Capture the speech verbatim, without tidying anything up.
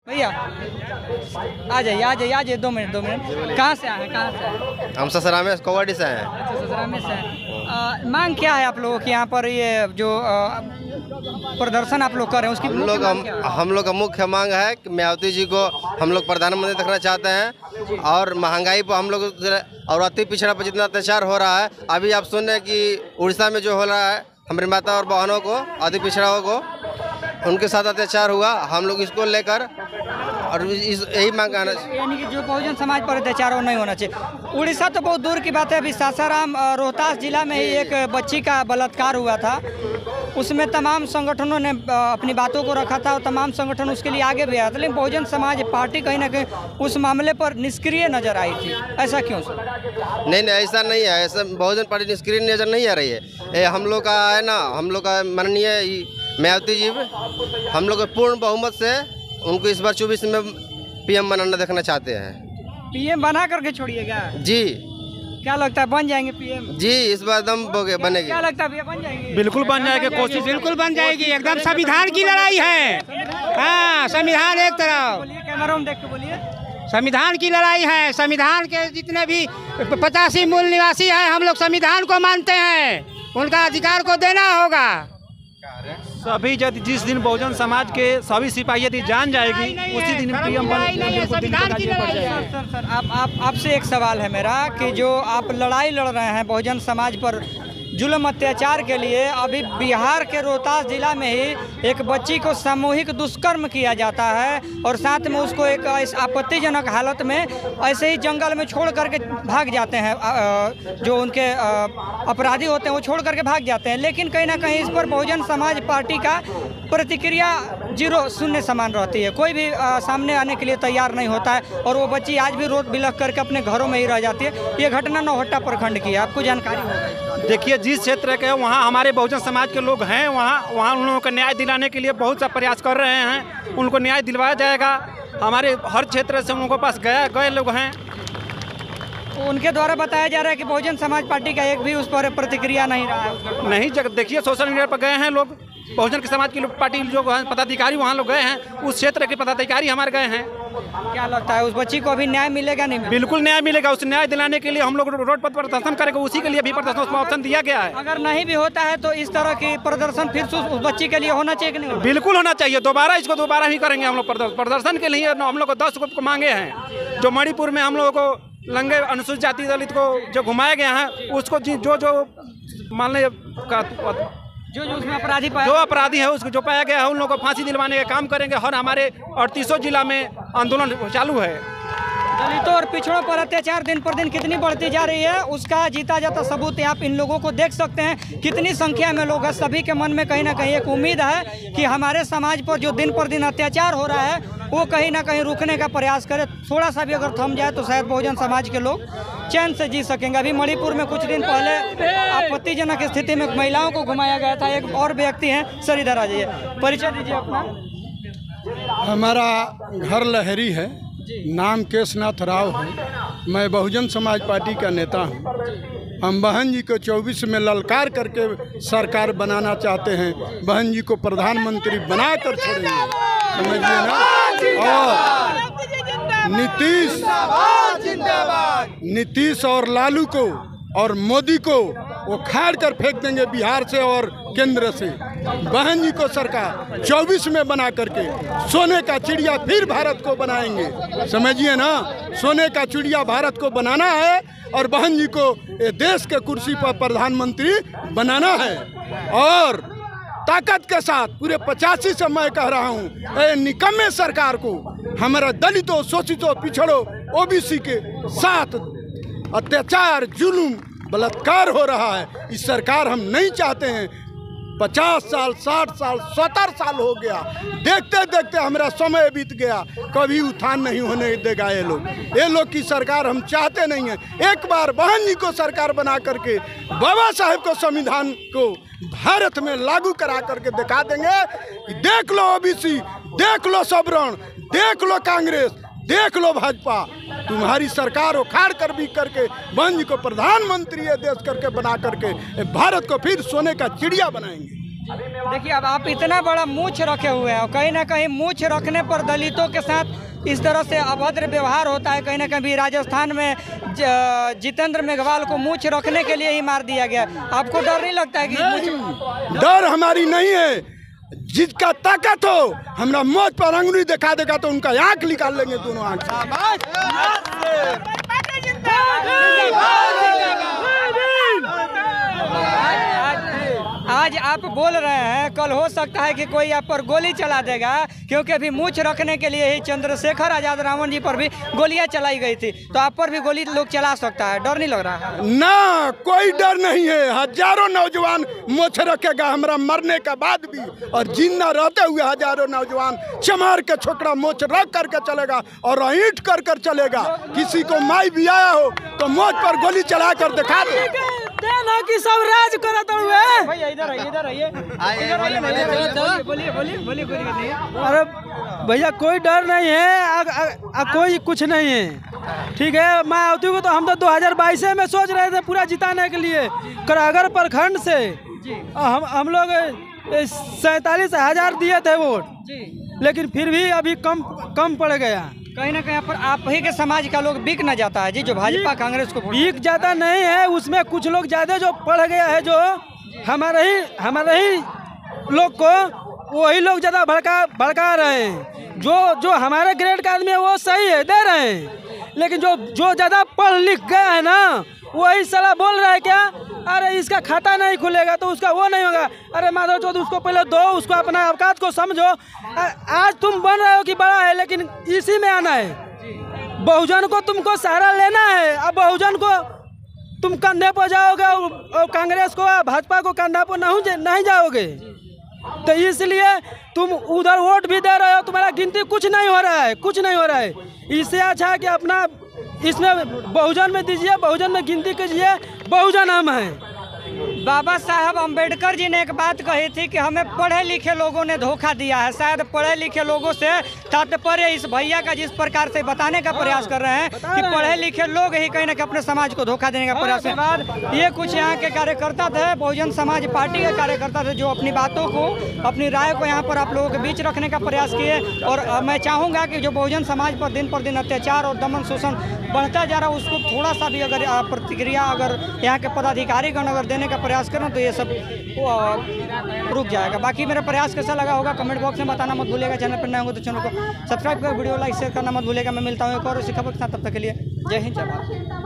भैया आ जाइए आ जाइए आ जाइए दो मिनट दो मिनट। कहाँ से आए हैं कहाँ से आए? हम ससुरा में कोवाडी से हैं। अच्छा ससुरा में से हैं। मांग क्या है आप लोगों की यहाँ पर ये जो आ, प्रदर्शन आप लोग कर रहे हैं उसकी हम लोग हम, हम लोग का मुख्य मांग है कि मायावती जी को हम लोग प्रधानमंत्री देखना चाहते हैं और महंगाई पर हम लोग और अति पिछड़ा पर जितना अत्याचार हो रहा है। अभी आप सुन रहे हैं कि उड़ीसा में जो हो रहा है हमारी माता और बहनों को अति पिछड़ाओं को उनके साथ अत्याचार हुआ, हम लोग इसको लेकर और इस यही मांग करना चाहिए, यानी कि जो बहुजन समाज पर अत्याचार हो नहीं होना चाहिए। उड़ीसा तो बहुत दूर की बात है, अभी सासाराम रोहतास जिला में ही एक बच्ची का बलात्कार हुआ था, उसमें तमाम संगठनों ने अपनी बातों को रखा था और तमाम संगठन उसके लिए आगे भी आया था, लेकिन बहुजन समाज पार्टी कहीं ना कहीं उस मामले पर निष्क्रिय नजर आई थी। ऐसा क्यों सर? नहीं नहीं ऐसा नहीं है, ऐसा बहुजन पार्टी निष्क्रिय नजर नहीं आ रही है। ये हम लोग का है ना, हम लोग का माननीय मायावती जी हम लोग पूर्ण बहुमत से उनको इस बार चौबीस में पीएम बनाना देखना चाहते हैं। पीएम बना करके छोड़िएगा जी? क्या लगता है बन जाएंगे पीएम? जी इस बार दम बनेगी। क्या लगता है भैया बन जाएंगे? बिल्कुल बन जाएगी, कोशिश बिल्कुल बन जाएगी। एकदम संविधान की लड़ाई है। हाँ संविधान एक तरफ, बोलिए कैमरा में देख के बोलिए। संविधान की लड़ाई है। संविधान के जितने भी पचासी मूल निवासी हैं हम लोग संविधान को मानते हैं, उनका अधिकार को देना होगा। सभी यदि जिस दिन बहुजन समाज के सभी सिपाही यदि जान जाएगी उसी दिन पीएम बन सर सर सर आप आप आपसे एक सवाल है मेरा कि जो आप लड़ाई लड़ रहे हैं बहुजन समाज पर जुल्म अत्याचार के लिए, अभी बिहार के रोहतास जिला में ही एक बच्ची को सामूहिक दुष्कर्म किया जाता है और साथ में उसको एक आपत्तिजनक हालत में ऐसे ही जंगल में छोड़ करके भाग जाते हैं, जो उनके अपराधी होते हैं वो छोड़ करके भाग जाते हैं, लेकिन कहीं ना कहीं इस पर बहुजन समाज पार्टी का प्रतिक्रिया जीरो शून्य समान रहती है। कोई भी सामने आने के लिए तैयार नहीं होता है और वो बच्ची आज भी रोड बिलख करके अपने घरों में ही रह जाती है। ये घटना नौहट्टा प्रखंड की है, आपको जानकारी होगा। देखिए जिस क्षेत्र के वहाँ हमारे बहुजन समाज के लोग हैं, वहाँ वहाँ उन लोगों को न्याय दिलाने के लिए बहुत सा प्रयास कर रहे हैं, उनको न्याय दिलवाया जाएगा। हमारे हर क्षेत्र से उनके पास गए गए लोग हैं, उनके द्वारा बताया जा रहा है कि बहुजन समाज पार्टी का एक भी उस पर प्रतिक्रिया नहीं रहा है। नहीं जग देखिए सोशल मीडिया पर गए हैं लोग, बहुजन के समाज की पार्टी जो पदाधिकारी वहाँ लोग गए हैं, उस क्षेत्र के पदाधिकारी हमारे गए हैं। क्या लगता है उस बच्ची को अभी न्याय मिलेगा नहीं? बिल्कुल न्याय मिलेगा। उस न्याय दिलाने के लिए हम लोग रोड पर प्रदर्शन करेंगे, उसी के लिए भी प्रदर्शन में ऑप्शन दिया गया है। अगर नहीं भी होता है तो इस तरह की प्रदर्शन फिर उस बच्ची के लिए होना चाहिए कि नहीं? बिल्कुल होना चाहिए, दोबारा इसको दोबारा ही करेंगे हम लोग प्रदर्शन के लिए। हम लोग को दस को मांगे हैं, जो मणिपुर में हम लोगों को लंगे अनुसूचित जाति दलित को जो घुमाया गया है उसको जो जो मान लें जो जो उसमें अपराधी जो अपराधी है उसको जो पाया गया है उन लोगों को फांसी दिलवाने का काम करेंगे। और हमारे अड़तीसों जिला में आंदोलन चालू है। दलितों और पिछड़ों पर अत्याचार दिन पर दिन कितनी बढ़ती जा रही है उसका जीता जाता सबूत आप इन लोगों को देख सकते हैं। कितनी संख्या में लोग हैं, सभी के मन में कहीं ना कहीं एक उम्मीद है कि हमारे समाज पर जो दिन पर दिन अत्याचार हो रहा है वो कहीं ना कहीं रुकने का प्रयास करे। थोड़ा सा भी अगर थम जाए तो शायद बहुजन समाज के लोग चैन से जी सकेंगे। अभी मणिपुर में कुछ दिन पहले आपत्तिजनक स्थिति में महिलाओं को घुमाया गया था। एक और व्यक्ति हैं, सर इधर आ जाइए, परिचय दीजिए अपना। हमारा घर लहरी है, नाम केशनाथ राव है, मैं बहुजन समाज पार्टी का नेता हूं। हम बहन जी को चौबीस में ललकार करके सरकार बनाना चाहते हैं, बहन जी को प्रधानमंत्री बना कर छोड़ेंगे, समझिए ना। और नीतीश नीतीश और लालू को और मोदी को वो खाड़ कर फेंक देंगे बिहार से और केंद्र से। बहन जी को सरकार चौबीस में बना करके सोने का चिड़िया फिर भारत को बनाएंगे, समझिए ना। सोने का चिड़िया भारत को बनाना है और बहन जी को देश के कुर्सी पर प्रधानमंत्री बनाना है। और ताकत के साथ पूरे पचासी से मैं कह रहा हूँ निकम्मे सरकार को, हमारा दलितों शोषितों पिछड़ों ओबीसी के साथ अत्याचार जुल्म बलात्कार हो रहा है, इस सरकार हम नहीं चाहते हैं। पचास साल साठ साल सत्तर साल हो गया, देखते देखते हमारा समय बीत गया, कभी उत्थान नहीं होने देगा ये लोग। ये लोग की सरकार हम चाहते नहीं हैं। एक बार बहन जी को सरकार बना करके बाबा साहेब को संविधान को भारत में लागू करा करके दिखा देंगे कि देख लो ओबीसी, देख लो सबरण, देख लो कांग्रेस, देख लो भाजपा, तुम्हारी सरकार उखाड़ कर भी करके बहन जी को प्रधानमंत्री देश करके बना करके भारत को फिर सोने का चिड़िया बनाएंगे। देखिए अब आप इतना बड़ा मूछ रखे हुए हैं और कहीं ना कहीं मूछ रखने पर दलितों के साथ इस तरह से अभद्र व्यवहार होता है। कहीं ना कहीं राजस्थान में जितेंद्र मेघवाल को मूछ रखने के लिए ही मार दिया गया। आपको डर नहीं लगता है कि नहीं, डर हमारी नहीं है। जिसका ताकत हो हमरा मौत पर अंगुली दिखा देगा तो उनका आंख निकाल लेंगे दोनों आंख से। आज आप बोल रहे हैं, कल हो सकता है कि कोई आप पर गोली चला देगा, क्योंकि अभी मूछ रखने के लिए ही चंद्रशेखर आजाद रावण जी पर भी गोलियां चलाई गई थी, तो आप पर भी गोली लोग चला सकता है। डर नहीं लग रहा है? ना, कोई डर नहीं है। हजारों नौजवान मूछ रखेगा हमरा मरने के बाद भी, और जिंदा रहते हुए हजारों नौजवान चमार के छोकरा मूछ रख करके चलेगा और ईंट कर कर चलेगा। किसी को माई भी आया हो तो मूछ पर गोली चला कर दिखा दे कि सब राज करत हुए। भैया इधर आइए, इधर आइए, इधर आइए, बोलिए बोलिए बोलिए, कोई दिक्कत नहीं है। अरे भैया कोई डर नहीं है, आ, आ, आ, कोई कुछ नहीं है, ठीक है। मायावती को तो हम तो दो हज़ार बाईस में सोच रहे थे पूरा जिताने के लिए, करागर प्रखंड से हम हम लोग सैतालीस हजार दिए थे वोट, लेकिन फिर भी अभी कम कम पड़ गया। कहीं ना कहीं पर आप ही के समाज का लोग बिक न जाता है जी, जो भाजपा कांग्रेस को बिक जाता नहीं है, उसमें कुछ लोग ज्यादा जो पढ़ गया है, जो हमारे ही हमारे ही लोग को वही लोग ज्यादा भड़का भड़का रहे हैं। जो जो हमारे ग्रेड का आदमी है वो सही है, दे रहे हैं, लेकिन जो जो ज्यादा पढ़ लिख गया है ना, वही साला बोल रहा है क्या, अरे इसका खाता नहीं खुलेगा तो उसका वो नहीं होगा। अरे माधव चौधरी उसको पहले दो, उसको अपना औकात को समझो। आज तुम बन रहे हो कि बड़ा है, लेकिन इसी में आना है। बहुजन को तुमको सहारा लेना है। अब बहुजन को तुम कंधे पर जाओगे और कांग्रेस को भाजपा को कंधा पर नहीं नहीं जाओगे, तो इसलिए तुम उधर वोट भी दे रहे हो, तुम्हारा गिनती कुछ नहीं हो रहा है, कुछ नहीं हो रहा है। इससे अच्छा है कि अपना इसमें बहुजन में दीजिए, बहुजन में गिनती कीजिए, बहुजन हम हैं। बाबा साहब अंबेडकर जी ने एक बात कही थी कि हमें पढ़े लिखे लोगों ने धोखा दिया है। शायद पढ़े लिखे लोगों से तात्पर्य इस भैया का जिस प्रकार से बताने का प्रयास कर रहे हैं कि पढ़े लिखे लोग ही कहीं ना कहीं अपने समाज को धोखा देने का प्रयास के बाद ये कुछ यहाँ के कार्यकर्ता थे, बहुजन समाज पार्टी के कार्यकर्ता थे, जो अपनी बातों को, अपनी राय को यहाँ पर आप लोगों के बीच रखने का प्रयास किए। और मैं चाहूँगा कि जो बहुजन समाज पर दिन पर दिन अत्याचार और दमन शोषण बढ़ता जा रहा है, उसको थोड़ा सा भी अगर प्रतिक्रिया अगर यहाँ के पदाधिकारीगण अगर देने का प्रयास करें तो ये सब रुक जाएगा। बाकी मेरा प्रयास कैसा लगा होगा कमेंट बॉक्स में बताना मत भूलिएगा। चैनल पर नए होंगे तो चैनल को सब्सक्राइब कर, वीडियो लाइक शेयर करना मत भूलिएगा। मैं मिलता हूँ एक और इसी खबर के साथ, तब तक के लिए जय हिंद, जय भारत।